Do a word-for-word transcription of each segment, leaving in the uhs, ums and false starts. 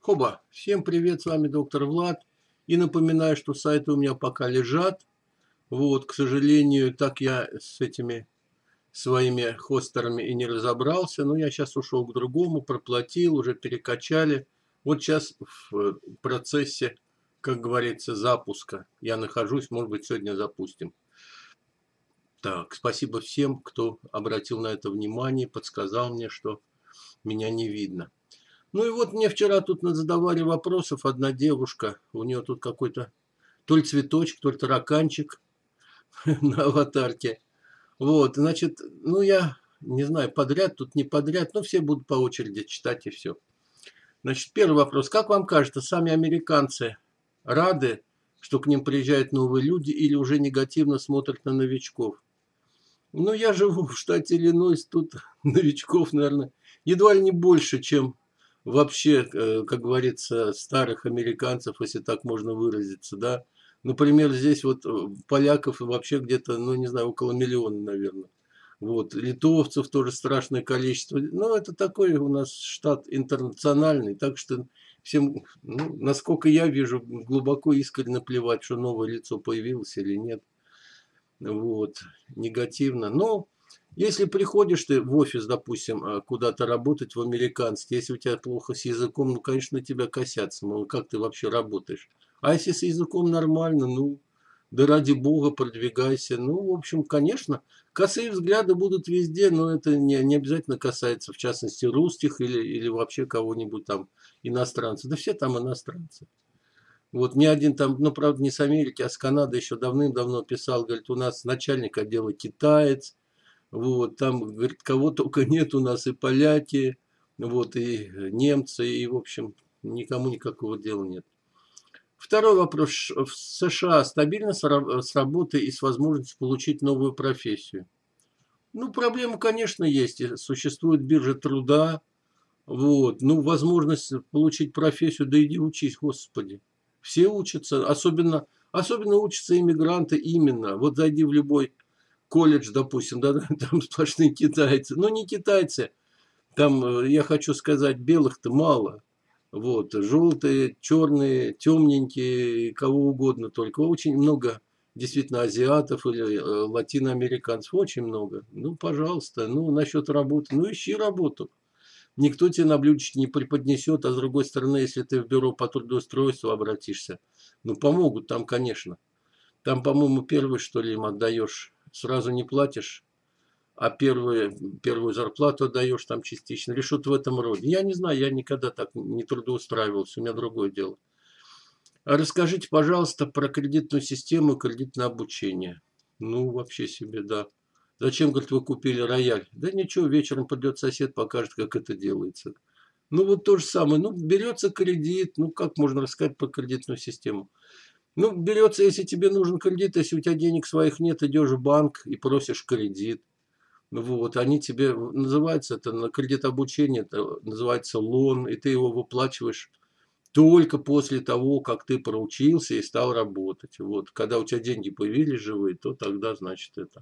Хоба, всем привет, с вами доктор Влад. И напоминаю, что сайты у меня пока лежат. Вот, к сожалению, так я с этими своими хостерами и не разобрался. Но я сейчас ушел к другому, проплатил, уже перекачали. Вот сейчас в процессе, как говорится, запуска я нахожусь. Может быть, сегодня запустим. Так, спасибо всем, кто обратил на это внимание, подсказал мне, что меня не видно. Ну и вот мне вчера тут задавали вопросов одна девушка, у нее тут какой-то то ли цветочек, то ли тараканчик на аватарке. Вот, значит, ну я не знаю, подряд тут не подряд, но все будут по очереди читать и все. Значит, первый вопрос. Как вам кажется, сами американцы рады, что к ним приезжают новые люди или уже негативно смотрят на новичков? Ну, я живу в штате Иллинойс, тут новичков, наверное, едва ли не больше, чем вообще, как говорится, старых американцев, если так можно выразиться, да. Например, здесь вот поляков вообще где-то, ну, не знаю, около миллиона, наверное. Вот, литовцев тоже страшное количество. Ну, это такой у нас штат интернациональный, так что всем, ну, насколько я вижу, глубоко искренне плевать, что новое лицо появилось или нет. Вот, негативно. Но если приходишь ты в офис, допустим, куда-то работать в американский, если у тебя плохо с языком, ну, конечно, на тебя косятся, мол, как ты вообще работаешь. А если с языком нормально, ну, да ради бога, продвигайся. Ну, в общем, конечно, косые взгляды будут везде, но это не, не обязательно касается, в частности, русских или, или вообще кого-нибудь там иностранцев. Да все там иностранцы. Вот мне один там, ну, правда, не с Америки, а с Канады еще давным-давно писал, говорит, у нас начальник отдела китаец, вот, там, говорит, кого только нет у нас, и поляки, вот, и немцы, и, в общем, никому никакого дела нет. Второй вопрос. В США стабильно с работой и с возможностью получить новую профессию? Ну, проблема, конечно, есть. Существует биржа труда, вот, ну, возможность получить профессию, да иди учись, господи. Все учатся, особенно, особенно учатся иммигранты именно. Вот зайди в любой колледж, допустим, да, там сплошные китайцы. Но не китайцы, там, я хочу сказать, белых-то мало. Вот, желтые, черные, темненькие, кого угодно только. Очень много действительно азиатов или латиноамериканцев, очень много. Ну, пожалуйста, ну, насчет работы, ну, ищи работу. Никто тебе на блюдечке не преподнесет, а с другой стороны, если ты в бюро по трудоустройству обратишься, ну, помогут там, конечно. Там, по-моему, первый, что ли, им отдаешь, сразу не платишь, а первую, первую зарплату отдаешь там частично, или что-то в этом роде. Я не знаю, я никогда так не трудоустраивался, у меня другое дело. А расскажите, пожалуйста, про кредитную систему и кредитное обучение. Ну, вообще себе, да. Зачем, говорит, вы купили рояль? Да ничего, вечером придет сосед, покажет, как это делается. Ну, вот то же самое. Ну, берется кредит. Ну, как можно рассказать про кредитную систему? Ну, берется, если тебе нужен кредит, если у тебя денег своих нет, идешь в банк и просишь кредит. Ну, вот, они тебе, называется это, на кредит обучения, это называется лон, и ты его выплачиваешь только после того, как ты проучился и стал работать. Вот, когда у тебя деньги появились живые, то тогда, значит, это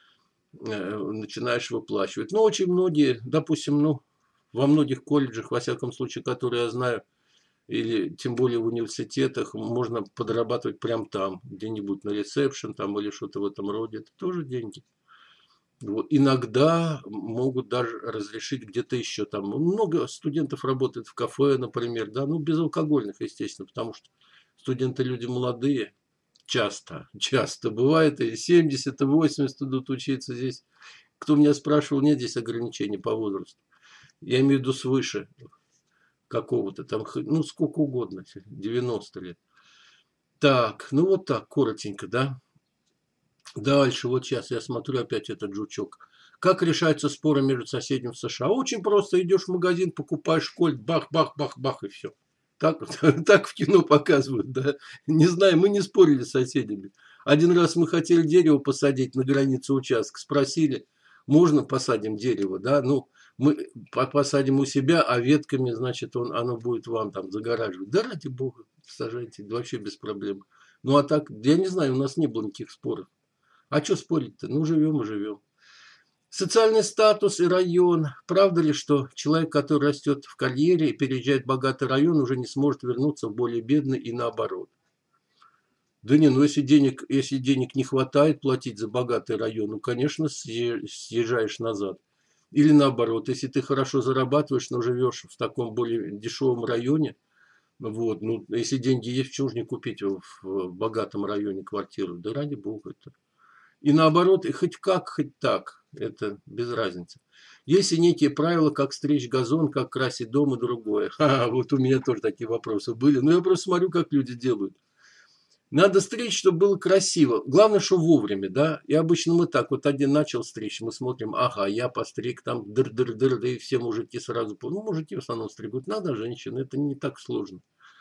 начинаешь выплачивать. Но очень многие, допустим, ну, во многих колледжах, во всяком случае, которые я знаю, или тем более в университетах, можно подрабатывать прямо там, где-нибудь на ресепшн там, или что-то в этом роде. Это тоже деньги. Вот. Иногда могут даже разрешить где-то еще. Там много студентов работает в кафе, например, да, ну, безалкогольных, естественно, потому что студенты люди молодые, часто, часто бывает, и семьдесят, и восемьдесят идут учиться здесь. Кто меня спрашивал, нет здесь ограничений по возрасту. Я имею в виду свыше какого-то там, ну, сколько угодно, девяносто лет. Так, ну вот так, коротенько, да. Дальше, вот сейчас я смотрю опять этот жучок. Как решаются споры между соседями в США? Очень просто. Идешь в магазин, покупаешь кольт, бах, бах, бах, бах, и все. Так, так в кино показывают, да. Не знаю, мы не спорили с соседями. Один раз мы хотели дерево посадить на границе участка. Спросили, можно посадим дерево, да? Ну, мы посадим у себя, а ветками, значит, он, оно будет вам там загораживать. Да ради бога, сажайте, вообще без проблем. Ну, а так, я не знаю, у нас не было никаких споров. А что спорить-то? Ну, живем и живем. Социальный статус и район. Правда ли, что человек, который растет в карьере и переезжает в богатый район, уже не сможет вернуться в более бедный и наоборот? Да не, ну если денег, если денег не хватает платить за богатый район, ну, конечно, съезжаешь назад. Или наоборот, если ты хорошо зарабатываешь, но живешь в таком более дешевом районе, вот, ну, если деньги есть, почему же не купить в, в богатом районе квартиру? Да ради бога это. И наоборот, и хоть как, хоть так, это без разницы. Есть и некие правила, как стричь газон, как красить дом и другое. Ха, вот у меня тоже такие вопросы были. Но я просто смотрю, как люди делают. Надо стричь, чтобы было красиво. Главное, что вовремя, да. И обычно мы так, вот один начал стричь, мы смотрим, ага, я постриг, там дыр-дыр-дыр, да и все мужики сразу, ну, мужики в основном стригут, надо, женщины, это не так сложно.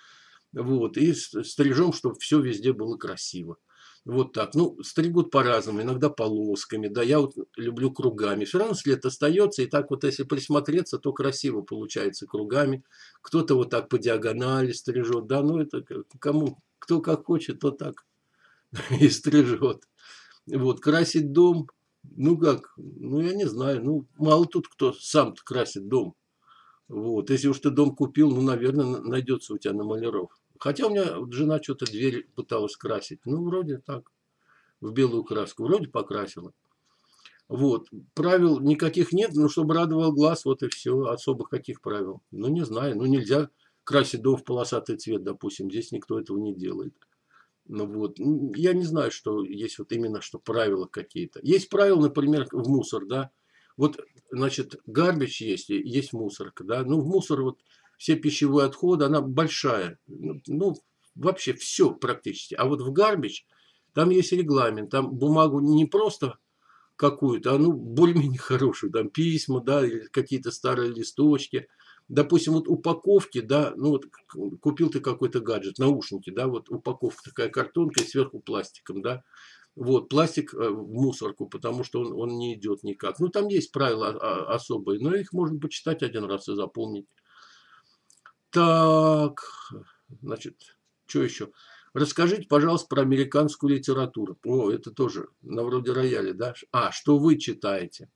Вот, и стрижем, чтобы все везде было красиво. Вот так. Ну, стригут по-разному, иногда полосками, да, я вот люблю кругами. Все равно след остается, и так вот, если присмотреться, то красиво получается кругами. Кто-то вот так по диагонали стрижет, да, ну, это кому, кто как хочет, то так и стрижет. Вот, красить дом, ну как, ну, я не знаю, ну, мало тут кто сам красит дом. Вот, если уж ты дом купил, ну, наверное, найдется у тебя на маляров. Хотя у меня жена что-то дверь пыталась красить. Ну, вроде так, в белую краску. Вроде покрасила. Вот. Правил никаких нет, но чтобы радовал глаз, вот и все. Особых каких правил? Ну, не знаю. Ну, нельзя красить дом в полосатый цвет, допустим. Здесь никто этого не делает. Ну, вот. Я не знаю, что есть вот именно, что правила какие-то. Есть правила, например, в мусор, да. Вот, значит, гарбич есть, есть мусорка, да. Ну, в мусор вот все пищевые отходы, она большая. Ну, вообще все практически. А вот в гарбич там есть регламент. Там бумагу не просто какую-то, а ну более-менее хорошую. Там письма, да, или какие-то старые листочки. Допустим, вот упаковки, да, ну вот купил ты какой-то гаджет, наушники, да, вот упаковка такая картонка и сверху пластиком, да. Вот, пластик в мусорку, потому что он, он не идет никак. Ну, там есть правила особые, но их можно почитать один раз и запомнить. Так, значит, что еще? Расскажите, пожалуйста, про американскую литературу. О, это тоже на вроде рояля, да? А, что вы читаете?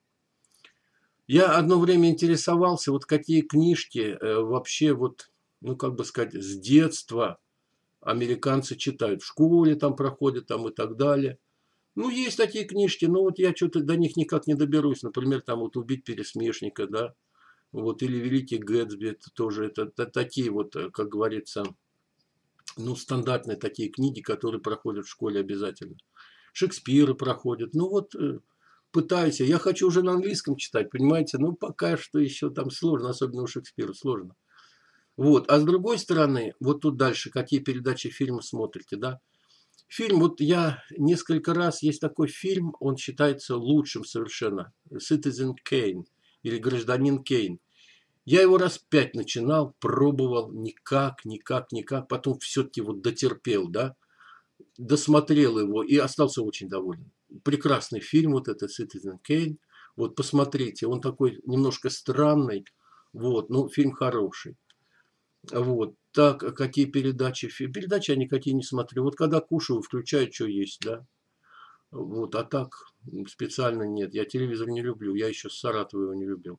Я одно время интересовался, вот какие книжки э, вообще вот, ну, как бы сказать, с детства американцы читают. В школе там проходят там и так далее. Ну, есть такие книжки, но вот я что-то до них никак не доберусь. Например, там вот «Убить пересмешника», да, вот, или «Великий Гэтсби», это тоже, это, это такие вот, как говорится, ну, стандартные такие книги, которые проходят в школе обязательно. Шекспира проходят. Ну, вот, пытаюсь. Я хочу уже на английском читать, понимаете? Ну, пока что еще там сложно, особенно у Шекспира сложно. Вот. А с другой стороны, вот тут дальше, какие передачи, фильмы смотрите, да? Фильм, вот я несколько раз, есть такой фильм, он считается лучшим совершенно, Citizen Kane или Гражданин Кейн. Я его раз пять начинал, пробовал, никак, никак, никак, потом все-таки вот дотерпел, да, досмотрел его и остался очень доволен. Прекрасный фильм, вот это Citizen Kane, вот посмотрите, он такой немножко странный, вот, но фильм хороший. Вот. Так, а какие передачи? Передачи я никакие не смотрю. Вот когда кушаю, включаю, что есть, да. Вот, а так специально нет. Я телевизор не люблю. Я еще с Саратова его не любил.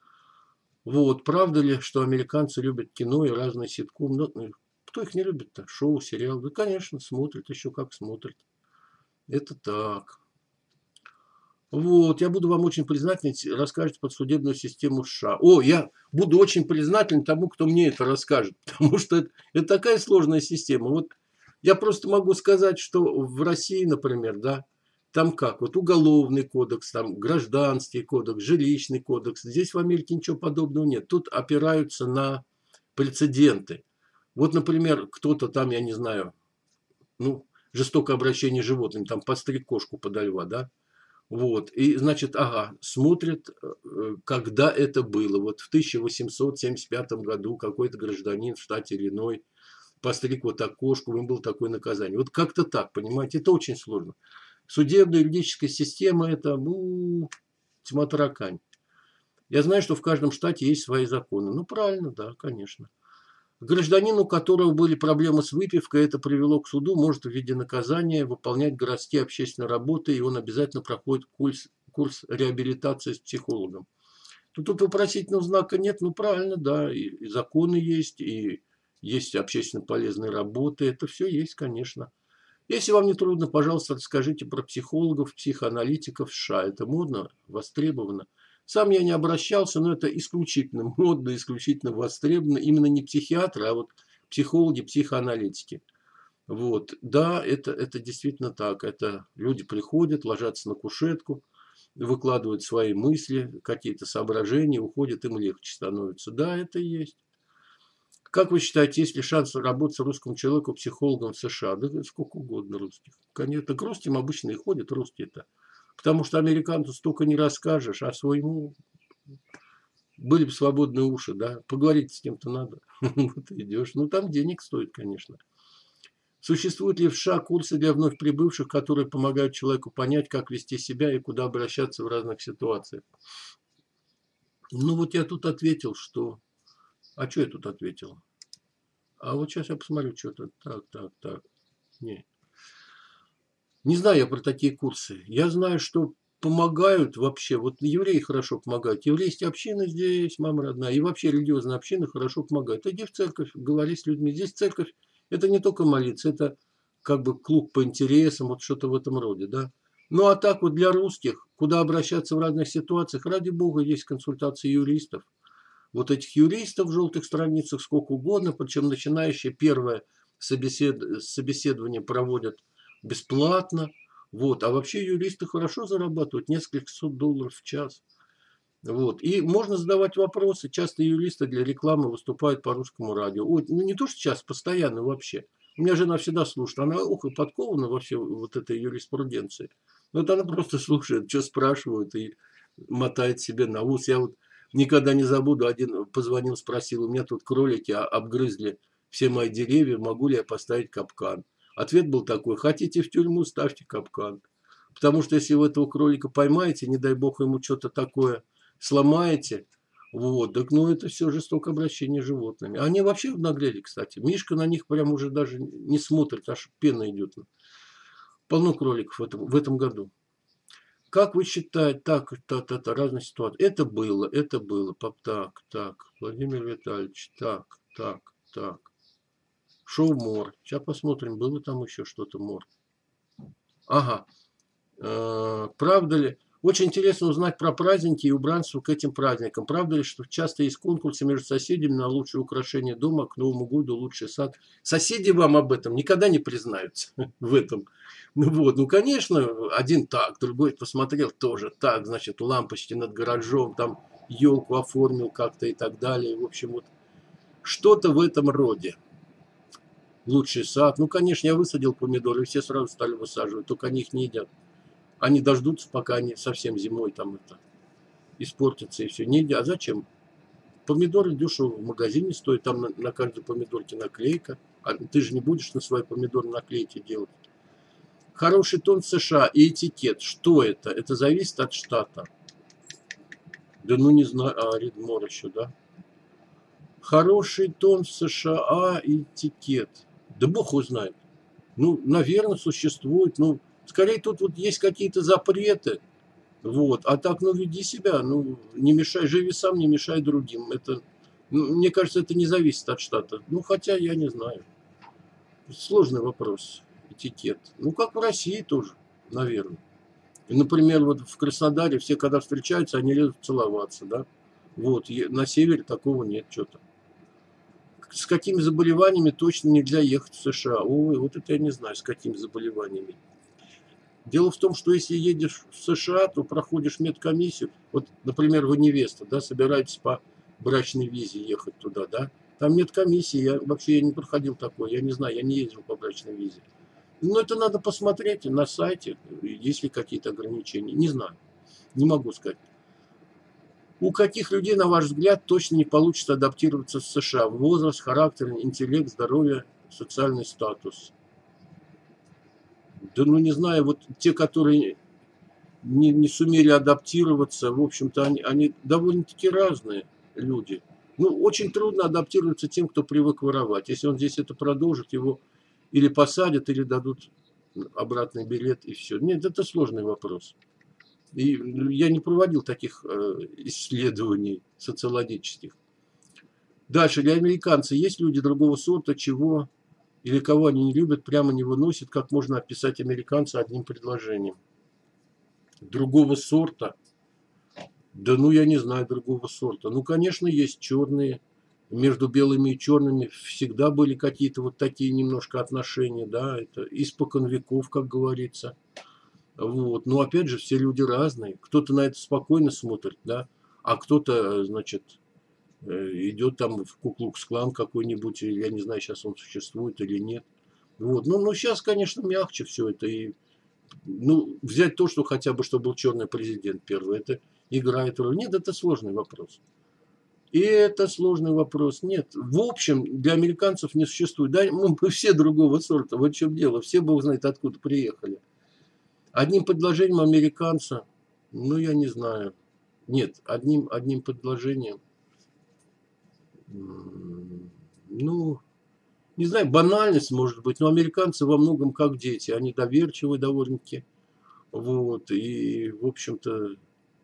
Вот, правда ли, что американцы любят кино и разные ситком? Ну, кто их не любит-то? Шоу, сериал? Да, конечно, смотрят, еще как смотрят. Это так. Вот, я буду вам очень признателен, если расскажете под судебную систему США. О, я буду очень признателен тому, кто мне это расскажет, потому что это, это такая сложная система. Вот я просто могу сказать, что в России, например, да, там как, вот уголовный кодекс, там гражданский кодекс, жилищный кодекс. Здесь в Америке ничего подобного нет. Тут опираются на прецеденты. Вот, например, кто-то там, я не знаю, ну, жестокое обращение с животными, там подстриг кошку подо льва, да, вот, и, значит, ага, смотрят, когда это было. Вот в тысяча восемьсот семьдесят пятом году какой-то гражданин в штате Иллинойс постриг вот так кошку, ему было такое наказание. Вот как-то так, понимаете, это очень сложно. Судебная юридическая система – это, ну, тьма таракань. Я знаю, что в каждом штате есть свои законы. Ну, правильно, да, конечно. Гражданину, у которого были проблемы с выпивкой, это привело к суду, может в виде наказания выполнять городские общественные работы, и он обязательно проходит курс, курс реабилитации с психологом. То тут вопросительного знака нет, ну правильно, да, и, и законы есть, и есть общественно полезные работы, это все есть, конечно. Если вам не трудно, пожалуйста, расскажите про психологов, психоаналитиков в США. Это модно, востребовано. Сам я не обращался, но это исключительно модно, исключительно востребовано. Именно не психиатры, а вот психологи, психоаналитики. Вот. Да, это, это действительно так. Это люди приходят, ложатся на кушетку, выкладывают свои мысли, какие-то соображения, уходят, им легче становится. Да, это и есть. Как вы считаете, есть ли шанс работать русскому человеку психологом в США? Да сколько угодно русских. Конечно, к русским обычно и ходят русские-то. Потому что американцу столько не расскажешь, а своему были бы свободные уши, да. Поговорить с кем-то надо. Вот идешь. Ну, там денег стоит, конечно. Существуют ли в США курсы для вновь прибывших, которые помогают человеку понять, как вести себя и куда обращаться в разных ситуациях? Ну, вот я тут ответил, что... А что я тут ответил? А вот сейчас я посмотрю, что-то. Так, так, так. Не. Не знаю я про такие курсы. Я знаю, что помогают вообще. Вот евреи хорошо помогают. Еврейские общины здесь, мама родная. И вообще религиозные общины хорошо помогают. Иди в церковь, говори с людьми. Здесь церковь – это не только молиться, это как бы клуб по интересам, вот что-то в этом роде, да. Ну, а так вот для русских, куда обращаться в разных ситуациях, ради бога, есть консультации юристов. Вот этих юристов в желтых страницах сколько угодно, причем начинающие первое собесед... собеседование проводят бесплатно. Вот. А вообще юристы хорошо зарабатывают, несколько сот долларов в час. Вот. И можно задавать вопросы. Часто юристы для рекламы выступают по русскому радио. Ой, ну не то, что сейчас, постоянно вообще. У меня жена всегда слушает. Она, ух, и подкована во всей вот этой юриспруденции. Вот она просто слушает, что спрашивают, и мотает себе на ус. Я вот никогда не забуду, один позвонил, спросил, у меня тут кролики обгрызли все мои деревья, могу ли я поставить капкан? Ответ был такой, хотите в тюрьму, ставьте капкан. Потому что если вы этого кролика поймаете, не дай бог ему что-то такое сломаете, вот, так ну это все жестокое обращение с животными. Они вообще наглели, кстати. Мишка на них прям уже даже не смотрит, аж пена идет. Полно кроликов в этом, в этом году. Как вы считаете, так, та, та, та, разные ситуации. Это было, это было. Так, так, Владимир Витальевич, так, так, так. Шоу Мор. Сейчас посмотрим, было там еще что-то Мор. Ага. Э, правда ли? Очень интересно узнать про праздники и убранство к этим праздникам. Правда ли, что часто есть конкурсы между соседями на лучшее украшение дома, к Новому году лучший сад? Соседи вам об этом никогда не признаются в этом. Ну вот, ну конечно, один так, другой посмотрел тоже так, значит, лампочки над гаражом, там елку оформил как-то и так далее. В общем, вот что-то в этом роде. Лучший сад. Ну, конечно, я высадил помидоры, и все сразу стали высаживать, только они их не едят. Они дождутся, пока они совсем зимой там это испортятся и все. Не едят. А зачем? Помидоры дешево в магазине стоят, там на, на каждой помидорке наклейка. А ты же не будешь на свои помидоры наклейки делать. Хороший тон в США и этикет. Что это? Это зависит от штата. Да ну не знаю. А, Ридмор еще, да? Хороший тон в США и этикет. Да бог его знает. Ну, наверное, существует. Ну, скорее тут вот есть какие-то запреты. Вот. А так, ну, веди себя. Ну, не мешай, живи сам, не мешай другим. Это, ну, мне кажется, это не зависит от штата. Ну, хотя я не знаю. Сложный вопрос. Этикет. Ну, как в России тоже, наверное. Например, вот в Краснодаре все, когда встречаются, они лезут целоваться, да. Вот. На севере такого нет что-то. С какими заболеваниями точно нельзя ехать в США? Ой, вот это я не знаю, с какими заболеваниями. Дело в том, что если едешь в США, то проходишь медкомиссию. Вот, например, вы невеста, да, собираетесь по брачной визе ехать туда, да. Там медкомиссии, я вообще я не проходил такое, я не знаю, я не ездил по брачной визе. Но это надо посмотреть на сайте, есть ли какие-то ограничения. Не знаю, не могу сказать. У каких людей, на ваш взгляд, точно не получится адаптироваться в США? Возраст, характер, интеллект, здоровье, социальный статус. Да ну не знаю, вот те, которые не, не сумели адаптироваться, в общем-то, они, они довольно-таки разные люди. Ну, очень трудно адаптироваться тем, кто привык воровать. Если он здесь это продолжит, его или посадят, или дадут обратный билет, и все. Нет, это сложный вопрос. И я не проводил таких исследований социологических. Дальше, для американцев есть люди другого сорта, чего или кого они не любят, прямо не выносят, как можно описать американца одним предложением. Другого сорта? Да ну я не знаю другого сорта. Ну, конечно, есть черные. Между белыми и черными всегда были какие-то вот такие немножко отношения, да, это испокон веков, как говорится. Вот. Но опять же, все люди разные. Кто-то на это спокойно смотрит, да, а кто-то, значит, идет там в Ку-Клукс-Клан какой-нибудь, я не знаю, сейчас он существует или нет. Вот. Ну, ну, сейчас, конечно, мягче все это. И, ну, взять то, что хотя бы, что был черный президент первый, это играет роль. Нет, это сложный вопрос. И это сложный вопрос. Нет, в общем, для американцев не существует. Да, мы все другого сорта. Вот в чем дело. Все, бог знает, откуда приехали. Одним предложением американца, ну, я не знаю. Нет, одним, одним предложением, ну, не знаю, банальность может быть, но американцы во многом как дети. Они доверчивы довольно-таки. Вот, и, в общем-то,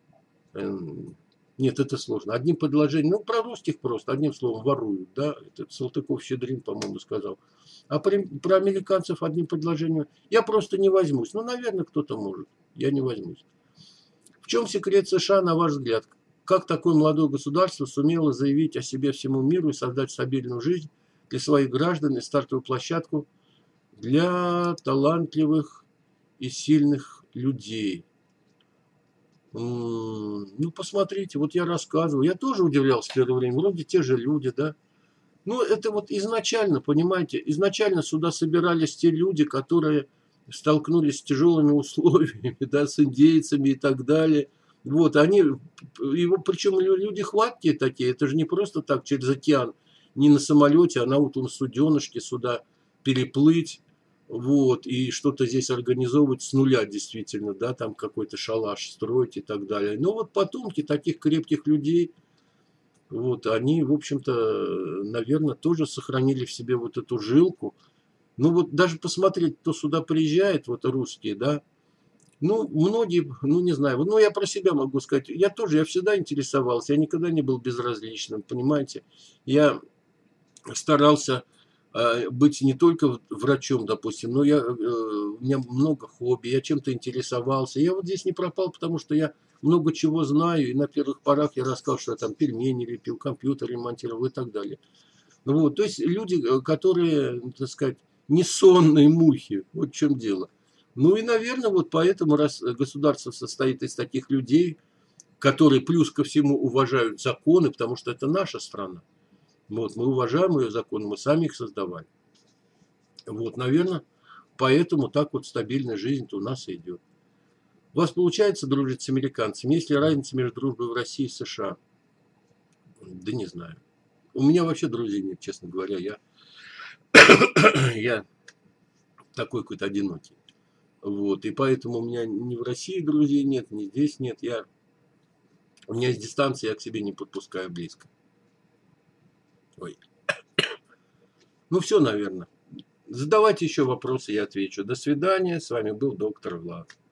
нет, это сложно. Одним предложением, ну, про русских просто, одним словом, воруют, да, это Салтыков-Щедрин, по-моему, сказал. А про, про американцев одним предложением я просто не возьмусь. Ну, наверное, кто-то может, я не возьмусь. В чем секрет США, на ваш взгляд? Как такое молодое государство сумело заявить о себе всему миру и создать стабильную жизнь для своих граждан и стартовую площадку для талантливых и сильных людей? Ну, посмотрите, вот я рассказываю. Я тоже удивлялся в первое время. Вроде те же люди, да. Ну, это вот изначально, понимаете, изначально сюда собирались те люди, которые столкнулись с тяжелыми условиями, да, с индейцами и так далее. Вот, они, его, причем люди хваткие такие, это же не просто так через океан, не на самолете, а на вот на суденышке сюда переплыть, вот, и что-то здесь организовывать с нуля действительно, да, там какой-то шалаш строить и так далее. Но вот потомки таких крепких людей, вот, они, в общем-то, наверное, тоже сохранили в себе вот эту жилку. Ну, вот даже посмотреть, кто сюда приезжает, вот русские, да, ну, многие, ну, не знаю, ну, я про себя могу сказать, я тоже, я всегда интересовался, я никогда не был безразличным, понимаете. Я старался э, быть не только врачом, допустим, но я, э, у меня много хобби, я чем-то интересовался. Я вот здесь не пропал, потому что я много чего знаю, и на первых порах я рассказал, что я там пельмени лепил, компьютер ремонтировал и так далее. Вот, то есть люди, которые, так сказать, не сонные мухи, вот в чем дело. Ну и, наверное, вот поэтому, раз государство состоит из таких людей, которые плюс ко всему уважают законы, потому что это наша страна. Вот, мы уважаем ее законы, мы сами их создавали. Вот, наверное, поэтому так вот стабильная жизнь-то у нас и идет. У вас получается дружить с американцами? Есть ли разница между дружбой в России и США? Да не знаю. У меня вообще друзей нет, честно говоря. Я, я такой какой-то одинокий. Вот, и поэтому у меня ни в России друзей нет, ни здесь нет. Я, у меня есть дистанция, я к себе не подпускаю близко. Ой. Ну, все, наверное. Задавайте еще вопросы, я отвечу. До свидания. С вами был доктор Влад.